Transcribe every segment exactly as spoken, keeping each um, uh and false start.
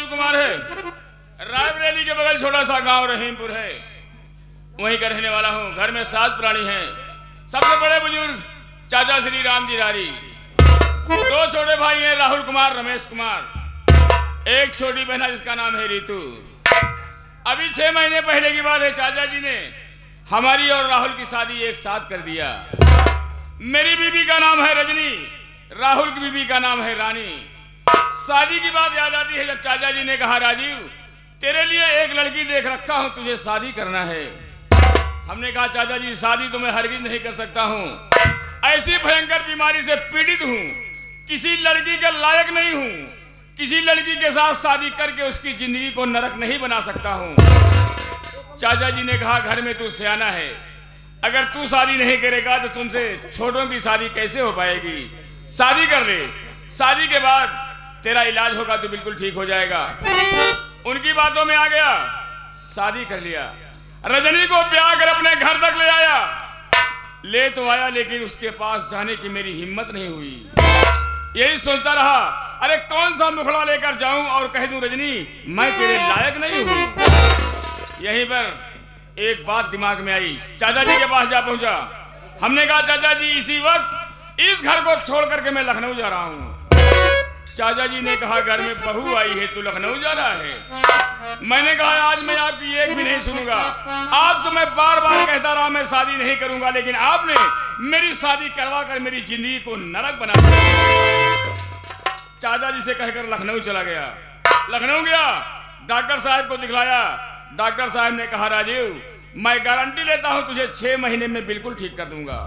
राहुल कुमार है। रायबरेली के बगल छोटा सा गांव रहीमपुर है, वहीं का रहने वाला हूँ। घर में सात प्राणी हैं। सबसे बड़े बुजुर्ग चाचा श्री राम जी रारी, दो छोटे भाई हैं राहुल कुमार रमेश कुमार, एक छोटी बहन है जिसका नाम है रितु। अभी छह महीने पहले की बात है, चाचा जी ने हमारी और राहुल की शादी एक साथ कर दिया। मेरी बीबी का नाम है रजनी, राहुल की बीबी का नाम है रानी। शादी की बात याद आती है जब चाचा जी ने कहा राजीव तेरे लिए एक लड़की देख रखा हूं, तुझे शादी करना है। हमने कहा चाचा जी शादी तो मैं हरगिज नहीं कर सकता हूं, ऐसी भयंकर बीमारी से पीड़ित हूं, किसी लड़की के लायक नहीं हूं, किसी लड़की के साथ शादी करके उसकी जिंदगी को नरक नहीं बना सकता हूं। चाचा जी ने कहा घर में तू सियाना है, अगर तू शादी नहीं करेगा तो तुमसे छोटों की शादी कैसे हो पाएगी, शादी कर ले, शादी के बाद तेरा इलाज होगा तो बिल्कुल ठीक हो जाएगा। उनकी बातों में आ गया, शादी कर लिया। रजनी को ब्याह कर अपने घर तक ले आया, ले तो आया लेकिन उसके पास जाने की मेरी हिम्मत नहीं हुई। यही सोचता रहा अरे कौन सा मुखड़ा लेकर जाऊं और कह दूं रजनी मैं तेरे लायक नहीं हूं। यहीं पर एक बात दिमाग में आई, चाचा जी के पास जा पहुंचा। हमने कहा चाचा जी इसी वक्त इस घर को छोड़ करके मैं लखनऊ जा रहा हूं। चाचा जी ने कहा घर में बहू आई है तू लखनऊ जा रहा है। मैंने कहा आज मैं आपकी एक भी नहीं सुनूंगा, आज तो मैं बार बार कहता रहा मैं शादी नहीं करूंगा, लेकिन आपने मेरी शादी करवा कर मेरी जिंदगी को नरक बना दिया। चाचा जी से कहकर लखनऊ चला गया। लखनऊ गया, डॉक्टर साहब को दिखलाया। डॉक्टर साहब ने कहा राजीव मैं गारंटी लेता हूं तुझे छह महीने में बिल्कुल ठीक कर दूंगा।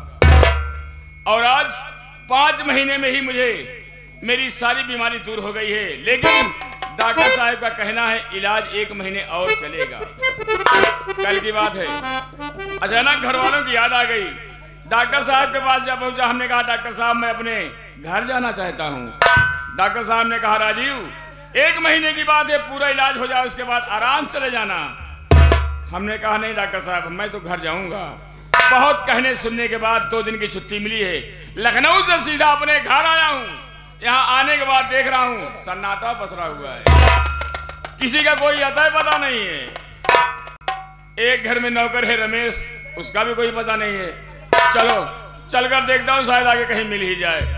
और आज पांच महीने में ही मुझे मेरी सारी बीमारी दूर हो गई है, लेकिन डॉक्टर साहब का कहना है इलाज एक महीने और चलेगा। कल की बात है, अचानक घर वालों की याद आ गई। डॉक्टर साहब के पास जा पहुंचा। हमने कहा डॉक्टर साहब मैं अपने घर जाना चाहता हूं। डॉक्टर साहब ने कहा राजीव एक महीने की बात है, पूरा इलाज हो जाए उसके बाद आराम चले जाना। हमने कहा नहीं डॉक्टर साहब मैं तो घर जाऊंगा। बहुत कहने सुनने के बाद दो दिन की छुट्टी मिली है, लखनऊ से सीधा अपने घर आया हूं। यहाँ आने के बाद देख रहा हूँ सन्नाटा पसरा हुआ है, किसी का कोई अतः पता नहीं है। एक घर में नौकर है रमेश, उसका भी कोई पता नहीं है। चलो चलकर देखता हूँ शायद आगे कहीं मिल ही जाए।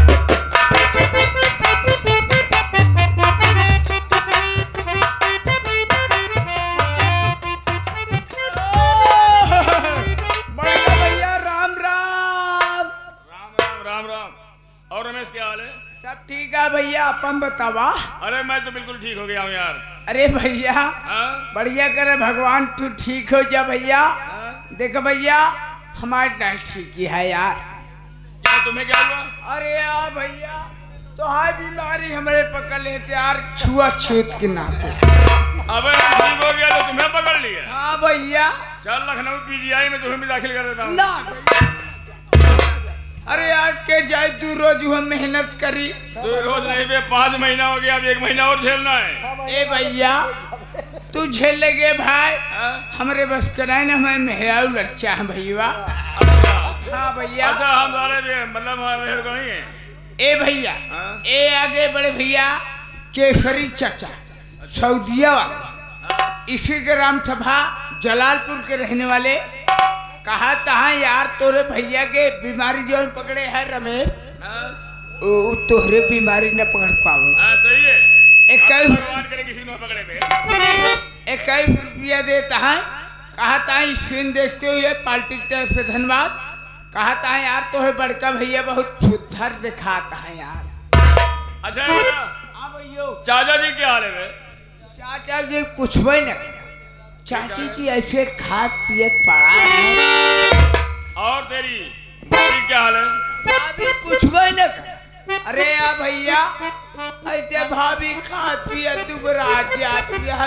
भैया राम राम। राम राम राम राम। और रमेश क्या हाल है? सब ठीक है भैया, अपन बतावा। अरे मैं तो बिल्कुल ठीक हो गया हूँ यार। अरे भैया बढ़िया करे भगवान तू ठीक हो जा भैया। देखो भैया हमारे नहीं ठीक ही है यार। क्या तुम्हें क्या हुआ? अरे यार भैया तो हाय बीमारी हमारे पकड़ लेते यार, छुआछूत के नाते। अबे ठीक हो गया तो तुम्हें पकड़ लिया? हाँ भैया। चल लखनऊ पीजीआई में तुम्हें भी दाखिल कर देता हूँ। ना अरे यार के जाए दो रोज हम मेहनत करी। दो रोज नहीं बे, पाँच महीना हो गया, अब एक महीना और झेलना है। ए भैया तू झेल लेगे भाई, हमारे बस कराए ना, हमें मेहराऊ लच्चा है भैया। हाँ भैया। अच्छा हम सारे मतलब मेहर को नहीं है। ए भैया ए आगे बड़े भैया केसरी चाचा सऊदिया वाले, इसी के राम सभा जलालपुर के रहने वाले। कहा तहा यार तोरे भैया के बीमारी जो पकड़े है रमेश, वो तोहरे बीमारी न पकड़ पाओ। हाँ सही है। इक्कीस भगवान करे किसी को पकड़े पे। इक्कीस रुपया देता है। कहा था स्क्रीन देखते हुए पार्टी की तरफ से धन्यवाद। कहा था यार तोहे बड़का भैया बहुत सुधर दिखाता है यार। अच्छा हाँ भैया चाचा जी क्या हाल है? चाचा जी पूछबे न, चाची जी ऐसे खाद पियत पड़ा है। और तेरी भाभी क्या हाल है? भाभी पूछबे न कर। अरे यार भैया ऐसे भाभी खाद पियत दुबरा जाती है।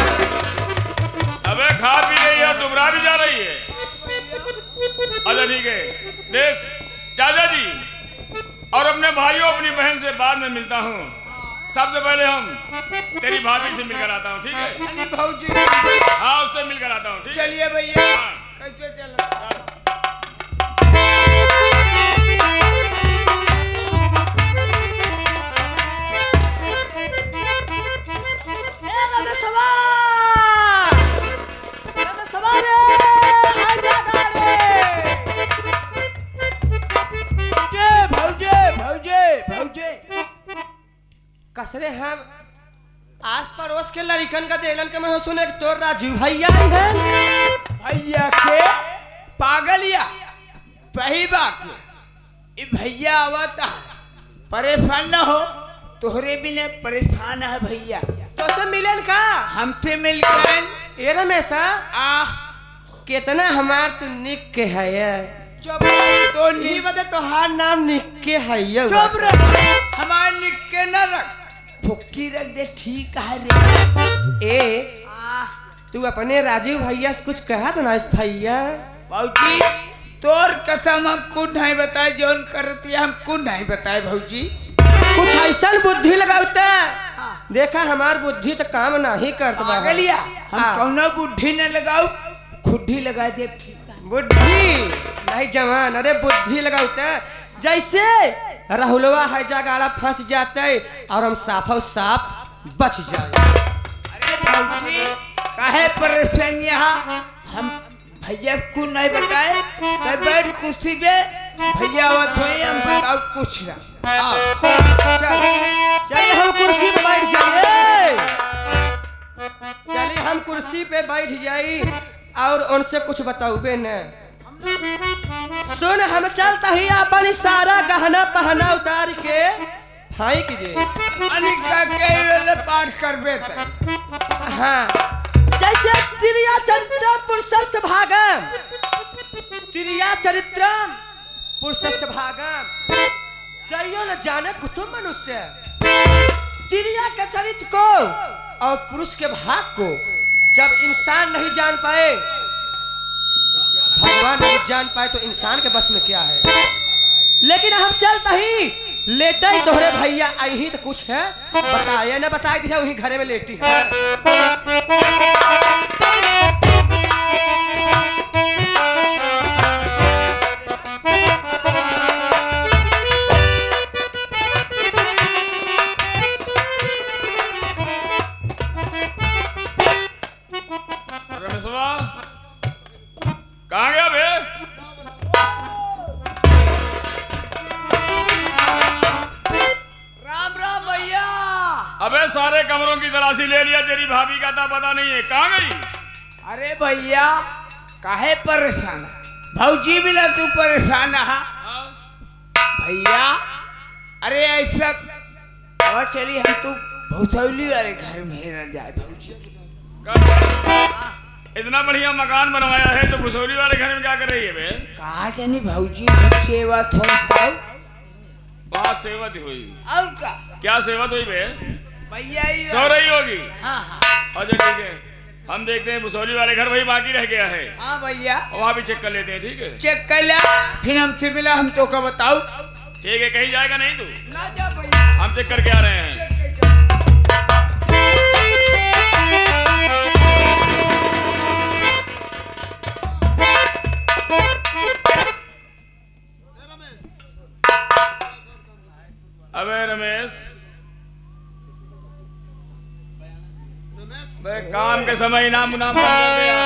अबे खा पी रही है दुबरा भी जा रही है। अच्छा ठीक है, देख चाचा जी और अपने भाइयों अपनी बहन से बाद में मिलता हूँ। सबसे पहले हम तेरी भाभी से मिलकर आता हूँ, ठीक है? अली भाऊजी हाँ उससे मिलकर आता हूँ। चलिए भैया। कैसे चलो? हम आस पड़ोस के लड़कन का देलन के मैं सुने तो राजू भैया है भैया के पागलिया सही बात है। ये भैया आवता परेशान न हो तोहरे बिना परेशान है भैया। तो से मिलन का हमसे मिल गए ए रमेशा आ कितना हमार तू निक के है ये चुप तो नहीं नहीं बता तोहार नाम निक के है ये चुप रह हमारे निक्के न रख फुक्की रख दे ठीक है रे। ए आ तू अपने राजू भैया से कुछ कहा तो ना इस भैया भौजी तोर कसम हमको नहीं बताए जोन करती है हमको नहीं बताए भौजी। कुछ ऐसा बुद्धि लगावता हाँ। देखा हमार बुद्धि तो काम नहीं करता पागलिया हम हाँ। कौनो बुद्धि न लगाऊ खुद्दी लगा दे ठीक है। बुद्धि नहीं जवान अरे बुद्धि लगावता जैसे राहुलवा है जगाड़ा फंस जाते और हम साफो साफ बच जाए। अरे भौजी काहे परेशान यहाँ हम भैया को नहीं बताए तो बैठ कुर्सी पे भैया आवत होई हम बताओ कुछ ना आओ चल चलिए हम कुर्सी पे बैठ जाइए चलिए हम कुर्सी पे बैठ जाई और उनसे कुछ बताऊबे न सुन हम चलता ही अपन सारा गहना पहना उतार के फेंक दे अनिका के वाले पाठ करबे त हाँ जैसे तिरिया चरित्र पुरुषस्य भागम तिरिया चरित्र पुरुषस्य भागम कईयों न जाने कुतुम मनुष्य तिरिया के चरित्र को और पुरुष के भाग को जब इंसान नहीं जान पाए भगवान नहीं जान पाए तो इंसान के बस में क्या है। लेकिन हम चलता ही लेटा ही तोहरे भैया आई ही तो कुछ है बताया ना बताई दिया वही घरे में लेटी है। रमेशवा कहाँ गया बे? राम राम भैया। अबे सारे कमरों की तलाशी ले लिया तेरी भाभी का था पता नहीं है कहाँ गई? अरे भैया काहे परेशान भौजी भी ना तू परेशान है भैया। अरे ऐसा और चली हम तू भौसौली वाले घर में रह जाए भौजी। इतना बढ़िया मकान बनवाया है तो भुसौली वाले घर में क्या कर रही है बे? कहा जानी भौजी सेवा थोड़ा वहाँ सेवत हुई और का क्या सेवत हुई बे? भैया ही सो रही होगी। हाँ हाँ अच्छा ठीक है हम देखते हैं भुसौली वाले घर वही बाकी रह गया है हाँ भैया वहाँ भी चेक कर लेते हैं ठीक है। चेक कर लिया फिर हमसे मिला हम तो का बताओ। ठीक है कहीं जाएगा नहीं तू? ना जा भैया हम चेक करके आ रहे हैं। चेक कर अबे रमेश बे काम के समय इनाम उनाम बन गया।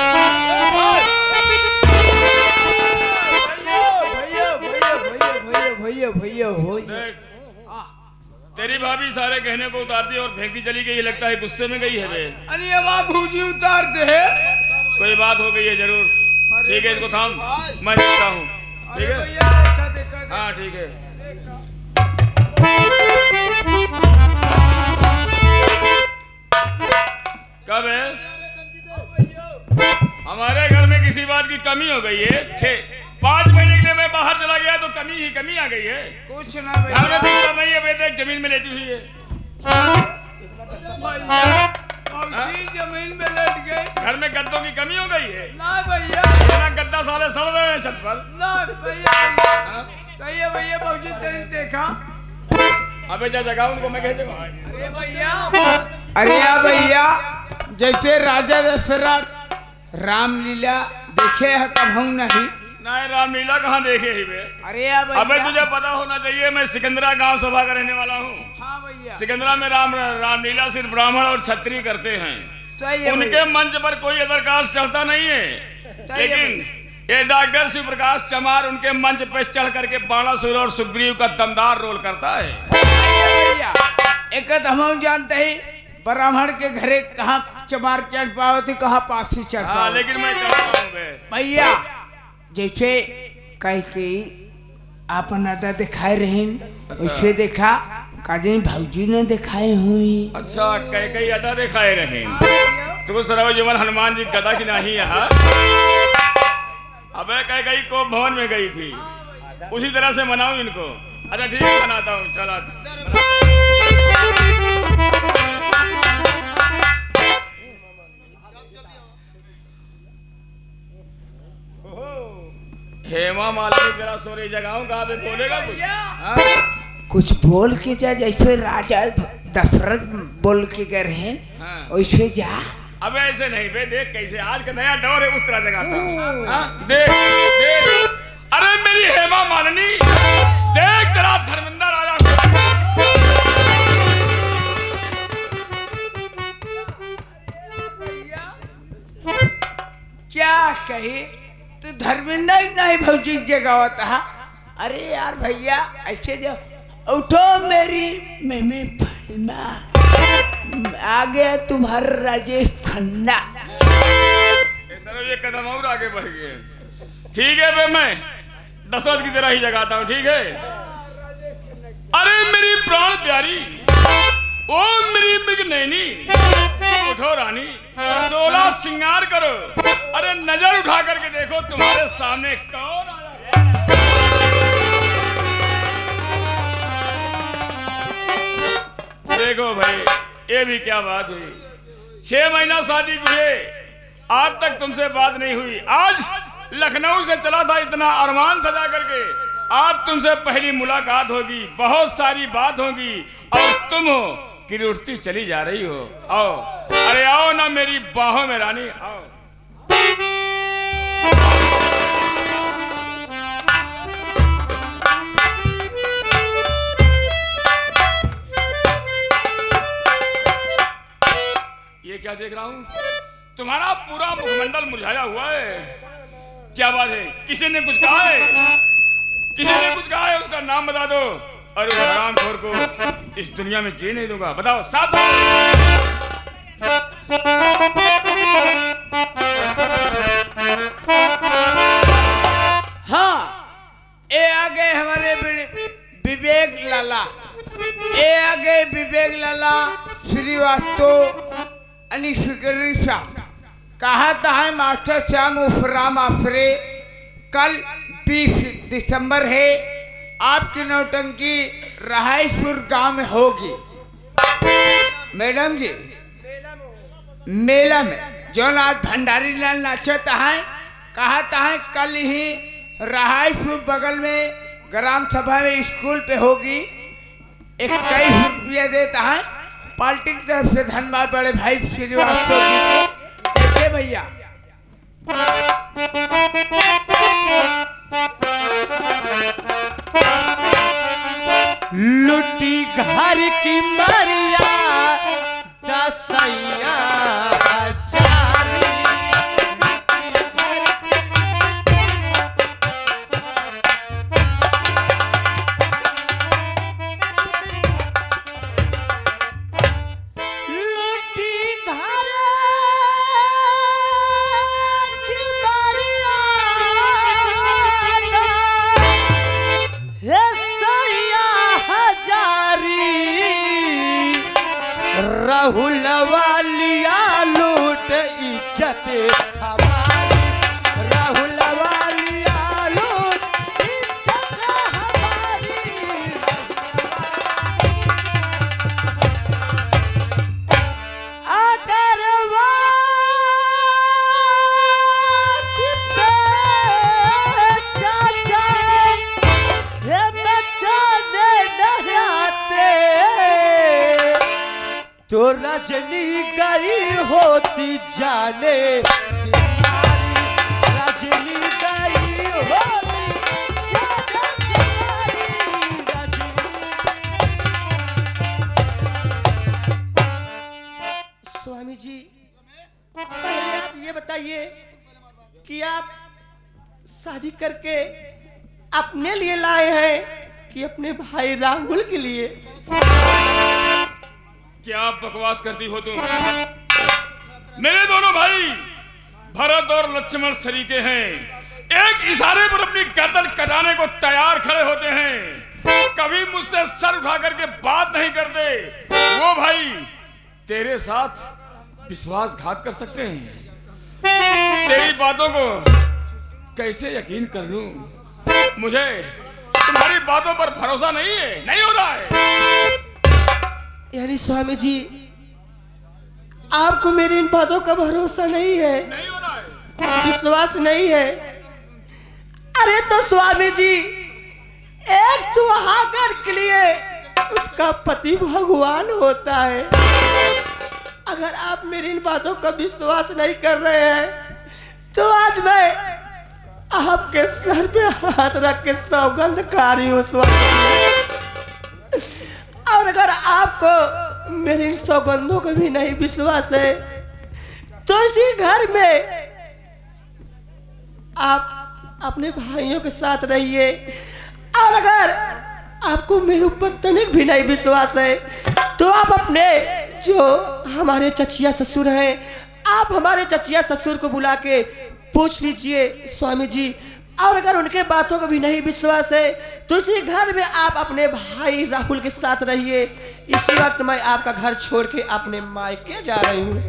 भैया भैया भैया भैया भैया भैया हो देख तेरी भाभी सारे गहने को उतार दी और फेंक दी चली गई लगता है गुस्से में गई है बे। अरे अब आप भूजी उतार दे कोई बात हो गई है जरूर। ठीक है इसको थाम मैं देखता हूँ ठीक है। भैया देखा देखा हाँ ठीक है। कब है? हमारे घर में किसी बात की कमी हो गई है। छह पाँच महीने के लिए मैं बाहर चला गया तो कमी ही कमी आ गई है। कुछ ना घर में भैया दिखता नहीं है बेटे जमीन में लेटी हुई है। भौजी जमीन में लेट गई घर में गद्दों की कमी हो गई है। ना भैया इतना गद्दा साले सड़ रहे हैं छत पर। ना भैया भैया सही है भैया भौजी तेरी देखा। अबे जा जगा उनको मैं कह दूंगा। अरे भैया अरे या भैया जैसे राजा दशरथ रामलीला देखे है कब हम नहीं नहीं रामलीला कहाँ देखे ही बे? अरे या भैया अबे तुझे पता होना चाहिए मैं सिकंदरा गांव सभा का रहने वाला हूँ। हाँ भैया सिकंदरा में राम रामलीला सिर्फ ब्राह्मण और क्षत्रिय करते हैं। सही है उनके मंच पर कोई अदरकाश चढ़ता नहीं है। सही है लेकिन ये डॉक्टर शिव प्रकाश चमार उनके मंच पे चढ़ करके बाणासुर और सुग्रीव का दमदार रोल करता है। भैया एक हम जानते ही ब्राह्मण के घरे कहाँ चमार चढ़ पाओ थी कहाँ पासी चढ़ हाँ, पाओ। लेकिन मैं कहता हूँ बे। भैया जैसे कह के आपन अदा दिखाए रही उससे देखा काजी भाजी ने दिखाए हुई। अच्छा कई कई अदा दिखाए रहे तो सराव जीवन हनुमान जी गदा की नहीं यहाँ। अबे कई कई को भवन में गई थी उसी तरह से मनाऊं इनको। अच्छा ठीक है मनाता हूँ चला। हेमा मालिनी जरा सोरी जगाऊं कहाँ पे बोलेगा कुछ? हाँ? कुछ बोल के जा जैसे राजा दशरथ बोल के गए हैं हाँ। वैसे जा। अब ऐसे नहीं बे देख कैसे आज का नया दौर है उस तरह जगाता हूँ। हाँ? देख देख अरे मेरी हेमा मालिनी देख तेरा धर्मेंद्र राजा क्या कही तू धर्मेंद्र नहीं भौजी जगावता है। अरे यार भैया ऐसे जो उठो मेरी मेमे फलमा आ गया तुम्हारा राजेश खन्ना। सर ये कदम और आगे बढ़ गए। ठीक है बे मैं दशरथ की तरह ही जगाता हूँ ठीक है। अरे मेरी प्राण प्यारी ओ मेरी मृग नैनी उठो रानी सोलह श्रृंगार करो। अरे नजर उठा करके देखो तुम्हारे सामने कौन आया। देखो भाई ये भी क्या बात हुई। छह महीना शादी हुए आज तक तुमसे बात नहीं हुई। आज लखनऊ से चला था इतना अरमान सजा करके आज तुमसे पहली मुलाकात होगी बहुत सारी बात होगी और तुम हो कि उठती चली जा रही हो। आओ अरे आओ ना मेरी बाहों में रानी आओ। ये क्या देख रहा हूँ तुम्हारा पूरा मुखमंडल मुरझाया हुआ है। क्या बात है किसी ने कुछ कहा है? किसी ने कुछ कहा है उसका नाम बता दो और उस हरामखोर को इस दुनिया में जी नहीं दूंगा। बताओ साथ हाँ ये आ गए हमारे विवेक लाला। ये आ गए विवेक लाला श्रीवास्तव अनिश्वरी साहब। कहा था है मास्टर श्याम उफराम आफरे कल बीस दिसंबर है आपकी नौटंकी रहायशपुर गांव में होगी। मैडम जी मेला में जो आज भंडारी लाल नाचता है कहा है कल ही रहायशपुर बगल में ग्राम सभा में स्कूल पे होगी। इक्कीस रुपया देता है पार्टी की तरफ से। धन्यवाद बड़े भाई श्रीवास्तव जी को। कैसे भैया लुटी घर की मरिया दसैया जानी राहुल वालिया लूट इज्जत हमारी। राहुल वालिया लूट इज्जत हमारी। अगर चाचा ये बच्चा ने नहाते तो रजनी गई होती जाने सितारी। रजनी गई होती जाने सितारी। स्वामी जी पहले आप ये बताइए कि आप शादी करके अपने लिए लाए हैं कि अपने भाई राहुल के लिए? क्या बकवास करती हो तुम? मेरे दोनों भाई भरत और लक्ष्मण शरीके हैं, एक इशारे पर अपनी गर्दन कटाने को तैयार खड़े होते हैं, कभी मुझसे सर उठा करके बात नहीं करते। वो भाई तेरे साथ विश्वासघात कर सकते हैं। तेरी बातों को कैसे यकीन कर लूं? मुझे तुम्हारी बातों पर भरोसा नहीं है, नहीं हो रहा है। यानी स्वामी जी आपको मेरी इन बातों का भरोसा नहीं है, नहीं हो रहा है, विश्वास नहीं है। अरे तो स्वामी जी एक सुहागन के लिए उसका पति भगवान होता है। अगर आप मेरी इन बातों का विश्वास नहीं कर रहे हैं तो आज मैं आपके सर पे हाथ रख के सौगंध खा रही हूँ स्वामी। और अगर आपको मेरे इन सौगंधों का भी नहीं विश्वास है तो इसी घर में आप अपने भाइयों के साथ रहिए। और अगर आपको मेरे ऊपर तनिक भी नहीं विश्वास है तो आप अपने जो हमारे चचिया ससुर हैं, आप हमारे चचिया ससुर को बुला के पूछ लीजिए स्वामी जी। और अगर उनके बातों को भी नहीं विश्वास है तो इसी घर में आप अपने भाई राहुल के साथ रहिए। इसी वक्त मैं आपका घर छोड़ के अपने मायके जा रही हूँ।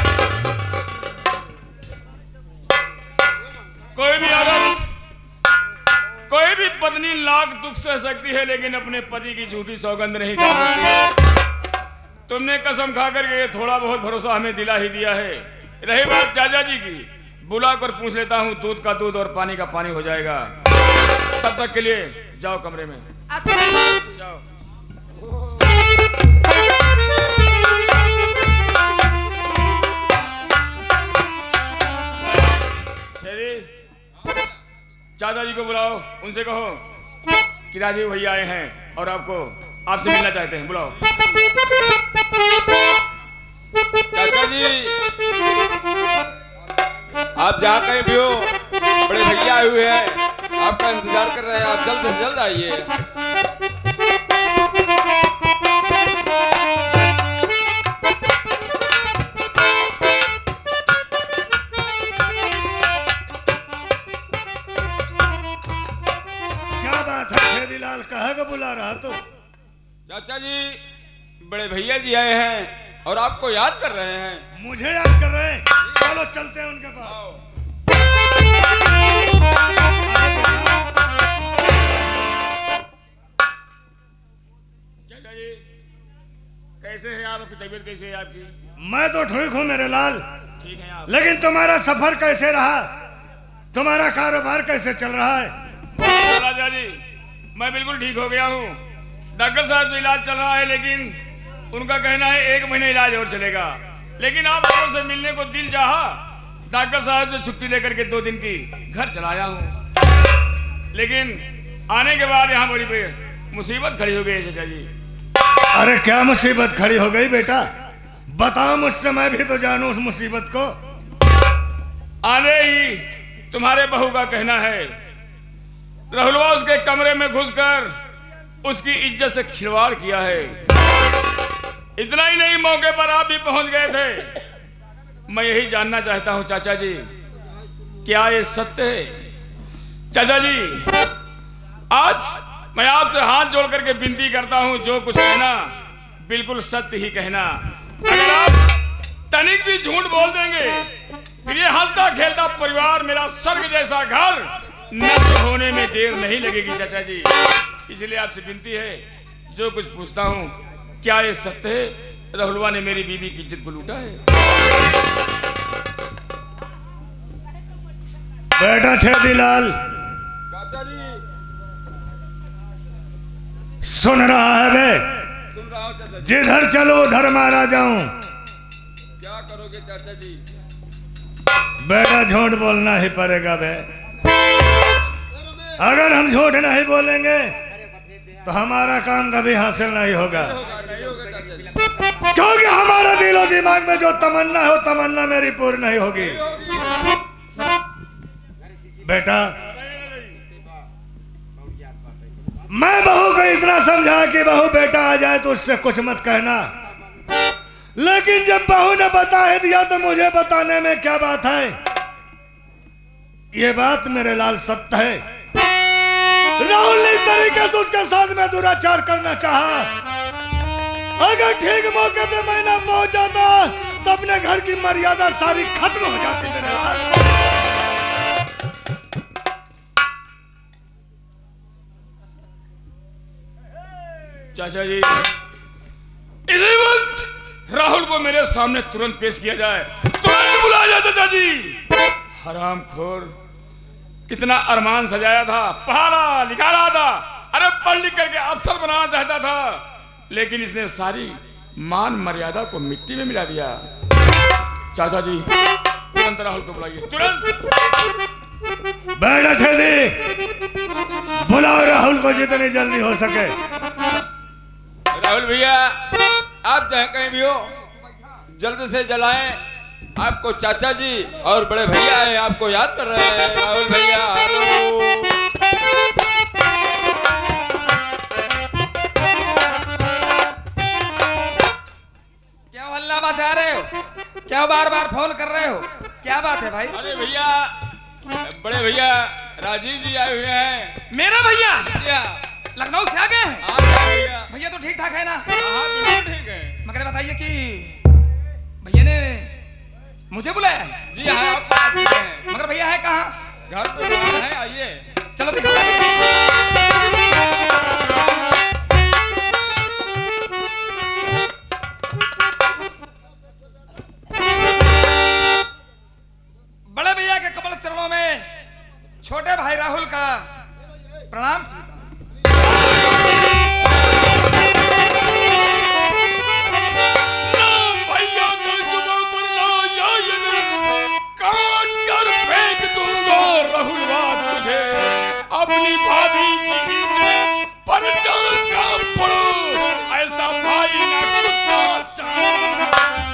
कोई भी औरत, कोई भी पत्नी लाख दुख सह सकती है लेकिन अपने पति की झूठी सौगंध नहीं खा सकती है। तुमने कसम खा करके थोड़ा बहुत भरोसा हमें दिला ही दिया है। रही बात चाचा जी की, बुला कर पूछ लेता हूँ, दूध का दूध और पानी का पानी हो जाएगा। तब तक के लिए जाओ कमरे में, जाओ। चाचा जी को बुलाओ, उनसे कहो कि राजीव भैया आए हैं और आपको आपसे मिलना चाहते हैं, बुलाओ। चाचा जी आप जहाँ कहीं भी हो, बड़े भैया आए हुए हैं, आपका इंतजार कर रहे हैं, आप जल्द से जल्द आइए। क्या बात है छेदीलाल, कहाँ का बुला रहा तू? चाचा जी बड़े भैया जी आए हैं और आपको याद कर रहे हैं। मुझे याद कर रहे हैं? चलो चलते हैं उनके पास। चाचा जी कैसे हैं आप? आपकी तबीयत कैसे है आपकी? मैं तो ठीक हूँ मेरे लाल, ठीक है आप? लेकिन तुम्हारा सफर कैसे रहा? तुम्हारा कारोबार कैसे चल रहा है? राजा जी मैं बिल्कुल ठीक हो गया हूँ। डॉक्टर साहब से इलाज चल रहा है, लेकिन उनका कहना है एक महीने इलाज और चलेगा। लेकिन आप लोगों से मिलने को दिल चाहा, डॉक्टर साहब से छुट्टी लेकर के दो दिन की घर चलाया हूँ। लेकिन आने के बाद यहाँ बड़ी मुसीबत खड़ी हो गई है चाचा जी। अरे क्या मुसीबत खड़ी हो गई बेटा? बताओ मुझसे, मैं भी तो जानूं उस मुसीबत को। आने ही तुम्हारे बहू का कहना है राहुलवा उसके कमरे में घुसकर उसकी इज्जत से खिलवाड़ किया है। इतना ही नहीं, मौके पर आप भी पहुंच गए थे। मैं यही जानना चाहता हूं चाचा जी, क्या ये सत्य है? चाचा जी आज मैं आपसे हाथ जोड़ करके विनती करता हूं, जो कुछ कहना बिल्कुल सत्य ही कहना। अगर आप तनिक भी झूठ बोल देंगे फिर ये हंसता खेलता परिवार, मेरा स्वर्ग जैसा घर नष्ट होने में देर नहीं लगेगी चाचा जी। इसलिए आपसे विनती है, जो कुछ पूछता हूँ, क्या ये सत्य है राहुलवा ने मेरी बीवी की इज्जत को लूटा है? बेटा छेदीलाल, चाचा जी सुन रहा है बे? सुन रहा हूँ चाचा जी। जिधर चलो उधर मारा जाऊं। क्या करोगे चाचा जी? बेटा झूठ बोलना ही पड़ेगा बे। अगर हम झूठ नहीं बोलेंगे तो हमारा काम कभी हासिल नहीं होगा, नहीं होगा चाचा जी। क्योंकि हमारा दिलो दिमाग में जो तमन्ना है वो तमन्ना मेरी पूरी नहीं होगी। बेटा मैं बहू को इतना समझा कि बहू बेटा आ जाए तो उससे कुछ मत कहना, लेकिन जब बहू ने बता ही दिया तो मुझे बताने में क्या बात है। ये बात मेरे लाल सत्य है। राहुल ने इस तरीके से उसके साथ में दुराचार करना चाहा। अगर ठीक मौके पे मैं ना पहुंच जाता तो अपने घर की मर्यादा सारी खत्म हो जाती मेरे लाल। चाचा जी, इसी वक्त राहुल को मेरे सामने तुरंत पेश किया जाए, तुरंत बुलाया जाए चाचा जी। हरामखोर, कितना अरमान सजाया था, पढ़ा लिखा रहा था, अरे पढ़ लिख करके अफसर बनाना चाहता था, लेकिन इसने सारी मान मर्यादा को मिट्टी में मिला दिया। चाचा जी, तुरंत राहुल को बुलाइए, तुरंत। बैठा छेदी, बुलाओ राहुल को जितनी जल्दी हो सके। राहुल भैया, आप चाहे कहीं भी हो, जल्द से जलाएं। आपको चाचा जी और बड़े भैया हैं, आपको याद कर रहे हैं। राहुल भैया, हेलो। क्या हल्ला बजा रहे हो? क्या बार बार फोन कर रहे हो? क्या बात है भाई? अरे भैया, बड़े भैया राजीव जी आए हुए हैं। मेरा भैया भैया लखनऊ से आ गए हैं? हाँ भैया। भैया तो ठीक ठाक है ना? हाँ बिल्कुल ठीक है। मगर बताइए कि भैया ने मुझे बुलाया है? जी हाँ, आपको याद किए हैं। मगर भैया है कहाँ? घर पे बाहर है, आइए। चलो देखो। बड़े भैया के कमल चरणों में छोटे भाई राहुल का प्रणाम। अपनी भाभी की इज्जत पर डांका पड़ो, ऐसा भाई ना कुत्ता चाहे।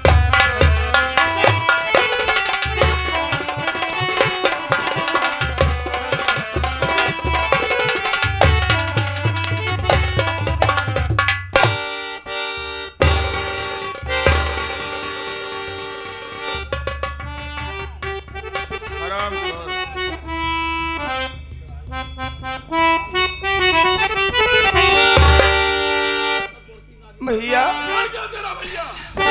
हरामखोर, भैया मर गया तेरा भैया।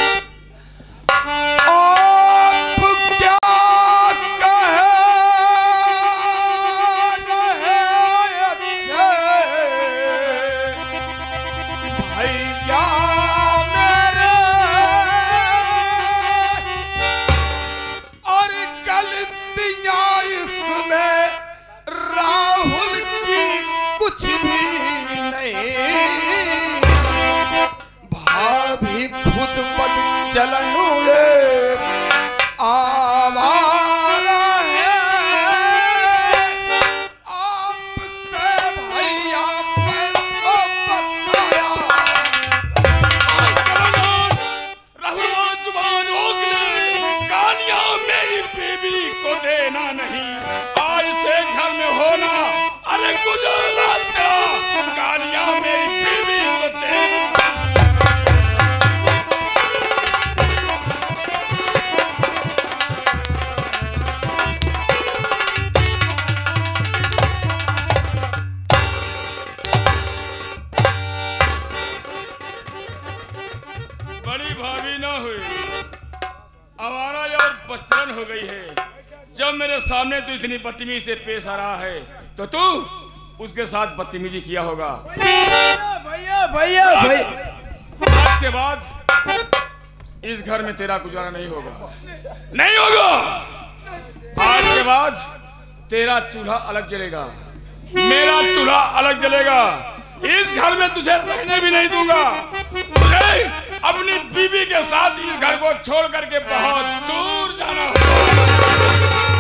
आप क्या कहे रहे अच्छे भैया मेरे, और गलतियां इसमें राहुल की कुछ भी नहीं। भाभी खुद पद चलन आवारा है, आपसे भैया मैं तो बताया। राहुल जुबान रोक ले, कानिया मेरी बीबी को देना नहीं, आज से घर में होना अरे गुजारा तेरा, कानिया मेरी बीबी को देना। बड़ी भाभी ना हुई, आवारा और बच्चन हो गई है। जब मेरे सामने तू इतनी बदतमीजी से पेश आ रहा है तो तू उसके साथ बदतमीजी किया होगा। भैया भैया भैया, आज के बाद इस घर में तेरा गुजारा नहीं होगा, नहीं होगा। आज के बाद तेरा चूल्हा अलग जलेगा, मेरा चूल्हा अलग जलेगा। इस घर में तुझे रहने भी नहीं दूंगा। तुझे अपनी बीवी के साथ इस घर को छोड़ करके बहुत दूर जाना होगा।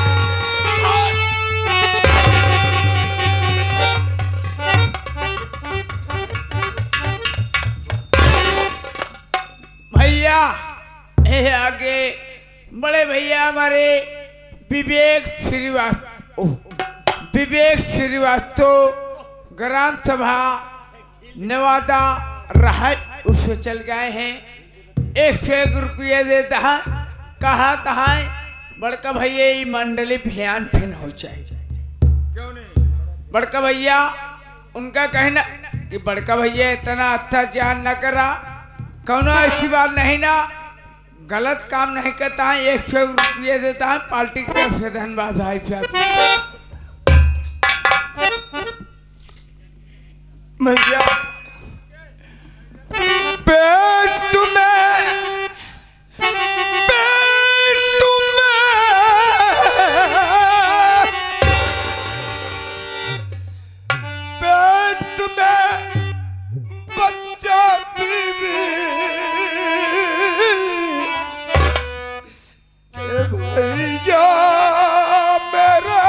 भैया ये आगे बड़े भैया हमारे विवेक श्रीवास्तव, विवेक श्रीवास्तव ग्राम सभा नवादा रहा उससे चल गए हैं। एक सौ एक रुपये देता है। कहा तहा बड़का भैया ये मंडली भियान फिन हो जाए। क्यों नहीं? बड़का भैया उनका कहना कि बड़का भैया इतना अत्याचार न करा, कौनो ऐसी बात नहीं ना, गलत काम नहीं करता है, एक सौ रुपये देता है पार्टी की तरफ से। धन्यवाद भाई साहब। भैया पेट में पेट में पेट में बच्चा बीबी के भैया मेरा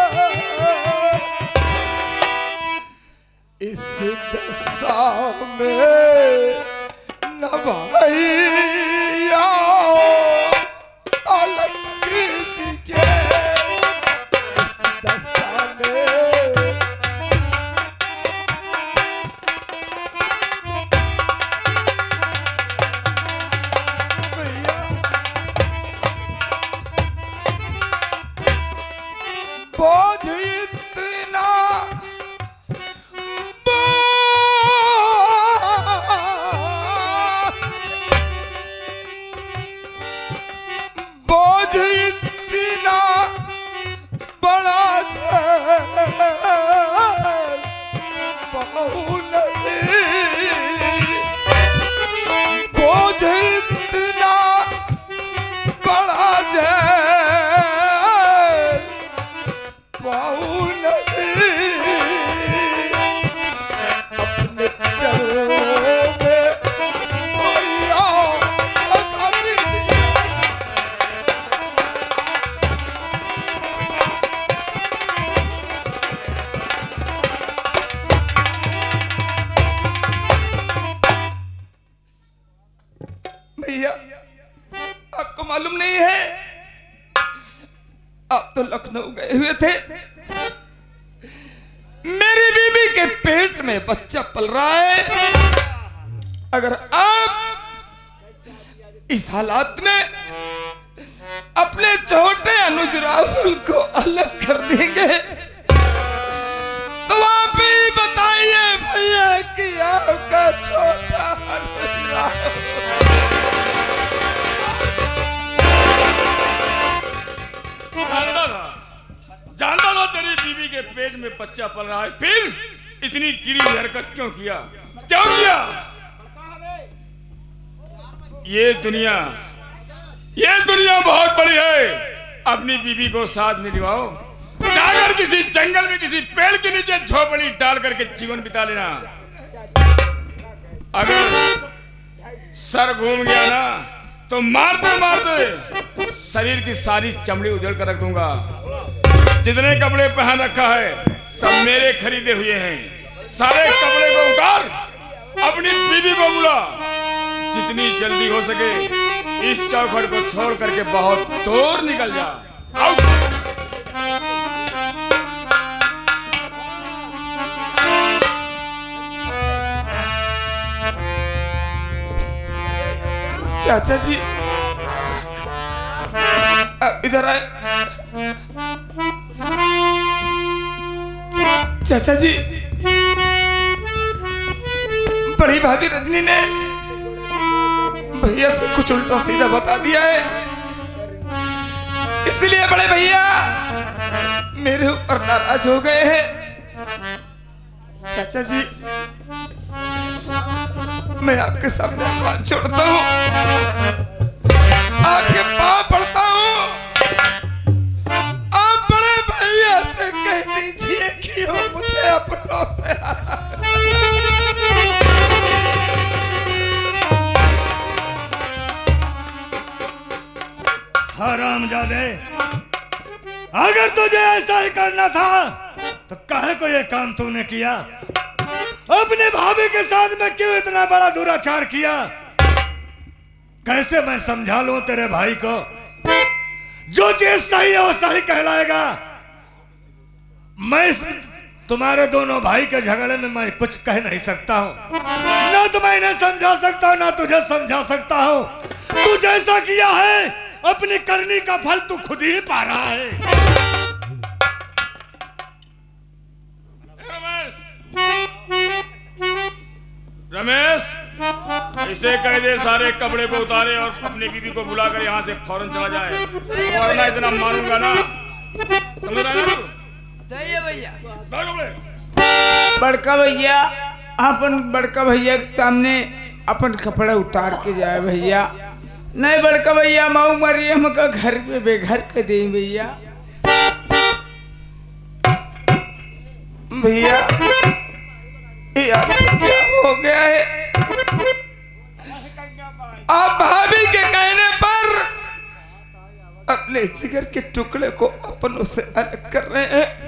इस दशा में न भैया अलग के इस दशा में भैया बोझ इतना बोझ इतना बड़ा बहुल बोझ इतना बड़ा बहुल अपने चरणों में भैया भैया आपको मालूम नहीं है, आप तो लखनऊ गए हुए थे, मेरी बीबी के पेट में बच्चा पल रहा है। अगर आप इस हालात में अपने छोटे अनुज राहुल को अलग कर देंगे तो आप ही बताइए भैया कि आपका छोटा अनुज राहुल जानता था जानता था तेरी बीवी के पेट में बच्चा पल रहा है, फिर इतनी गिरी हुई हरकत क्यों किया? क्यों किया? ये दुनिया ये दुनिया बहुत बड़ी है। अपनी बीवी को साथ में निभाओ, जाकर किसी जंगल में किसी पेड़ के नीचे झोपड़ी डाल करके जीवन बिता लेना। अगर सर घूम गया ना तो मारते मारते शरीर की सारी चमड़ी उधेड़ कर रख दूंगा। जितने कपड़े पहन रखा है सब मेरे खरीदे हुए हैं। सारे कपड़े को उतार, अपनी बीवी को बुला, जितनी जल्दी हो सके इस चौखट को छोड़ करके बहुत दूर निकल जा। आउट। चाचा जी आप इधर आए। चाचा जी बड़ी भाभी रजनी ने भैया से कुछ उल्टा सीधा बता दिया है, इसलिए बड़े भैया मेरे ऊपर नाराज हो गए हैं। चाचा जी मैं आपके सामने हाथ जोड़ता हूँ, आपके पाँव पड़ता हूँ। आप बड़े भैया से कह दीजिए कि वो मुझे अपनों से हरामजादे, अगर तुझे ऐसा ही करना था तो काहे को ये काम तूने किया? अपने भाभी के साथ में क्यों इतना बड़ा दुराचार किया? कैसे मैं समझा लूं तेरे भाई को? जो चीज सही है वो सही कहलाएगा। मैं इस तुम्हारे दोनों भाई के झगड़े में मैं कुछ कह नहीं सकता हूँ, ना तो मैं इन्हें समझा सकता हूँ ना तुझे समझा सकता हूँ। तू जैसा किया है अपनी करनी का फल तू खुद ही पा रहा है। रमेश, रमेश इसे कह दे सारे कपड़े को उतारे और अपनी बीवी को बुलाकर यहाँ से फौरन चला जाए, वरना इतना मारूंगा ना, समझ रहा है ना तू? सही है भैया। कपड़े बड़का भैया अपन बड़का भैया के सामने अपन कपड़ा उतार के जाए भैया। नहीं बड़का भैया माऊ मरियम का घर पे बेघर कर दे भैया। भैया ये आपको क्या हो गया है? आप भाभी के कहने पर अपने जिगर के टुकड़े को अपनों से अलग कर रहे हैं।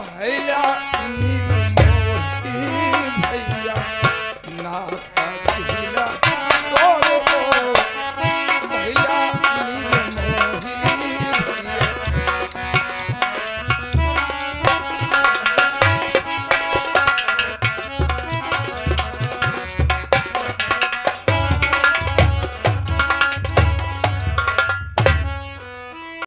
हैला